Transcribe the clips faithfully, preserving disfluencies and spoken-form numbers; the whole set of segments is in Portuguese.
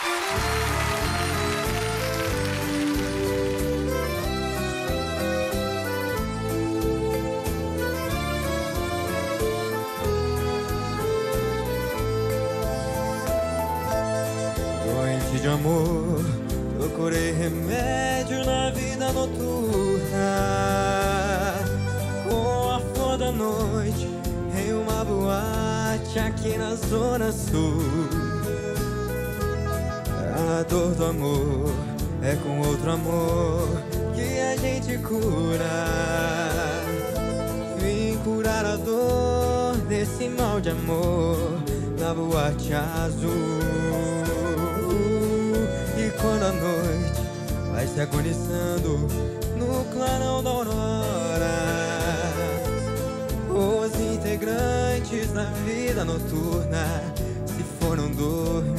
Doente de amor, procurei remédio na vida noturna. Com a flor da noite em uma boate aqui na zona sul. A dor do amor é com outro amor que a gente cura. Vim curar a dor desse mal de amor na boate azul. E quando a noite vai se agonizando no clarão da aurora, os integrantes da vida noturna se foram dormir.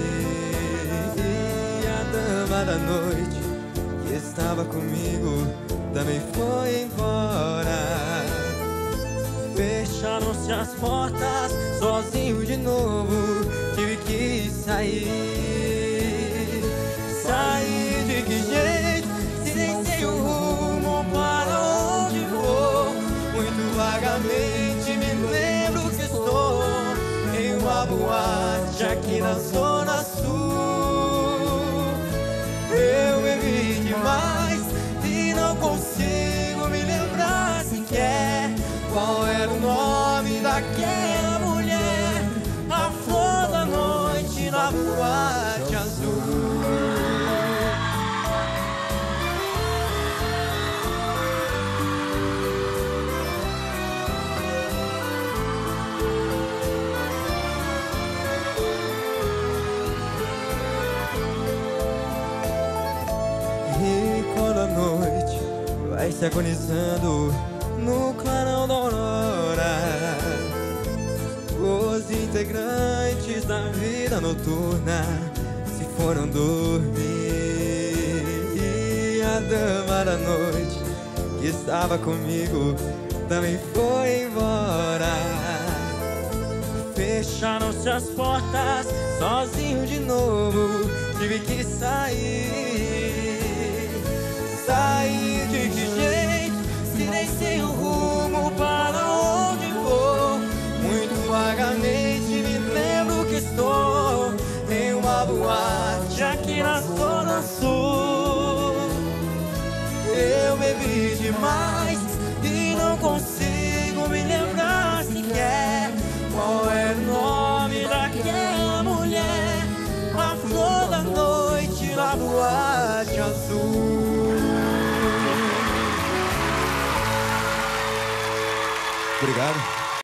E a dama da noite que estava comigo também foi embora. Fecharam-se as portas, sozinho de novo tive que sair. Sair de que jeito, se nem sei o rumo para onde vou. Muito vagamente me lembro que estou em uma boate aqui na zona sul. Eu bebi demais e não consigo me lembrar sequer qual era o nome daquela mulher. A flor da noite na boate azul. E quando a noite vai se agonizando no clarão da aurora, os integrantes da vida noturna se foram dormir. E a dama da noite que estava comigo também foi embora. Fecharam-se as portas, sozinho de novo tive que sair. Sair de que jeito, se nem sei o rumo para onde vou. Muito vagamente me lembro que estou em uma boate aqui na zona sul. Eu bebi demais e não consigo me lembrar sequer qual era o nome daquela mulher. A flor da noite na boate azul. Obrigado.